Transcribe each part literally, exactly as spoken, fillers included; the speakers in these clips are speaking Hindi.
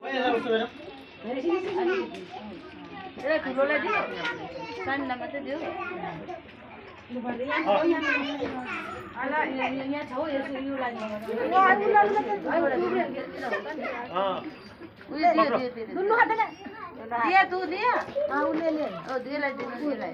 ए ठुलोलाई दियो सानोलाई मात्रै दियो अला यहाँ छ यो यो लाइन दुनु हातले दिया तू दिया हां वो ले ले ओ दे ले दे ले ले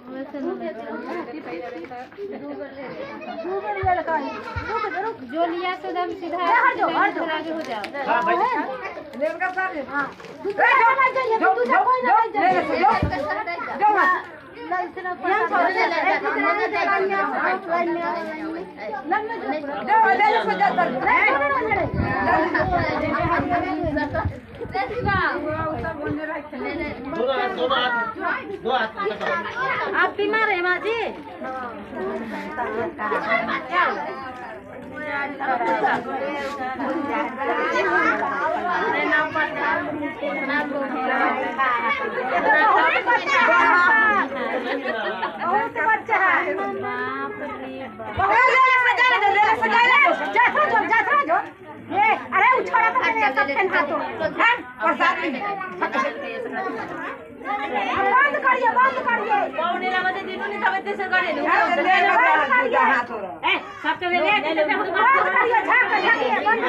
जो लिया तो दम सीधा आगे हो जाओ हां भाई लेव का साहब हां दूसरा ना जाइए दूसरा कोई ना जाइए जाओ लाइन से ना ले ले ले ले सजा कर आप बीमार है माँ जी? अरे उछाड़ा तो मैंने सब पहना तो हैं और साथ में बंद करिए बंद करिए पौने ना मते दिनु नि तबे तेसर करे नु हां तो ए सब तो ले ले बंद करिए झाक झाकिए बंद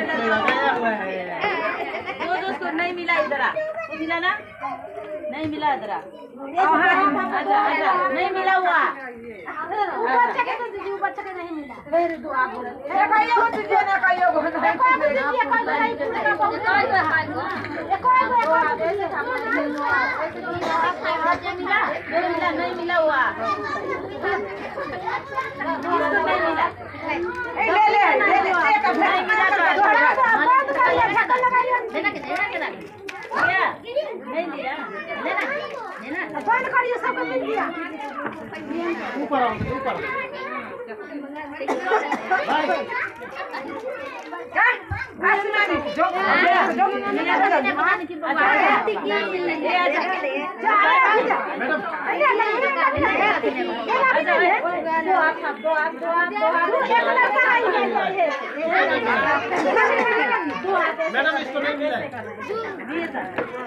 दो दोस्त को नहीं मिला इधर आ मिला ना नहीं मिला इधर आ आजा आजा नहीं मिला हुआ बच्चा के तो दीदी बच्चा के नहीं मिला मेरे दो आप बोले ए कहियो हो तुझे ना कहियो हो कोई दीदी कोई नहीं पूछे का बहुत कोई कोई ए कोई कोई मिला मिला नहीं मिला हुआ नहीं मिला ए ले ले ले ले एक नहीं मिला बंद करिए ढक्कन लगाइए देना के देना के ना नहीं दिया लेना लेना बंद करिए सबको मिल गया ऊपर आओ ऊपर भाई क्या आसना नहीं जो जो मेरा पानी की बात ये आजा मैडम दो आप दो आप दो आप दो एक लड़का आई है मैडम इसको नहीं मिला दिए था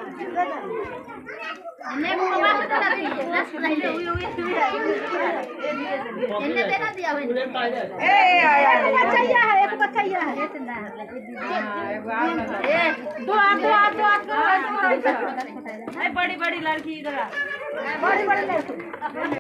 ने मोबाइल में चला दी लास्ट नहीं ले हुई हुई इन्हें देना दिया भाई ए एक बच्चा ही है एक बच्चा ही है ए दो आप दो आप दो आप दो बड़ी बड़ी लड़की इधर आ बड़ी बड़ी लड़की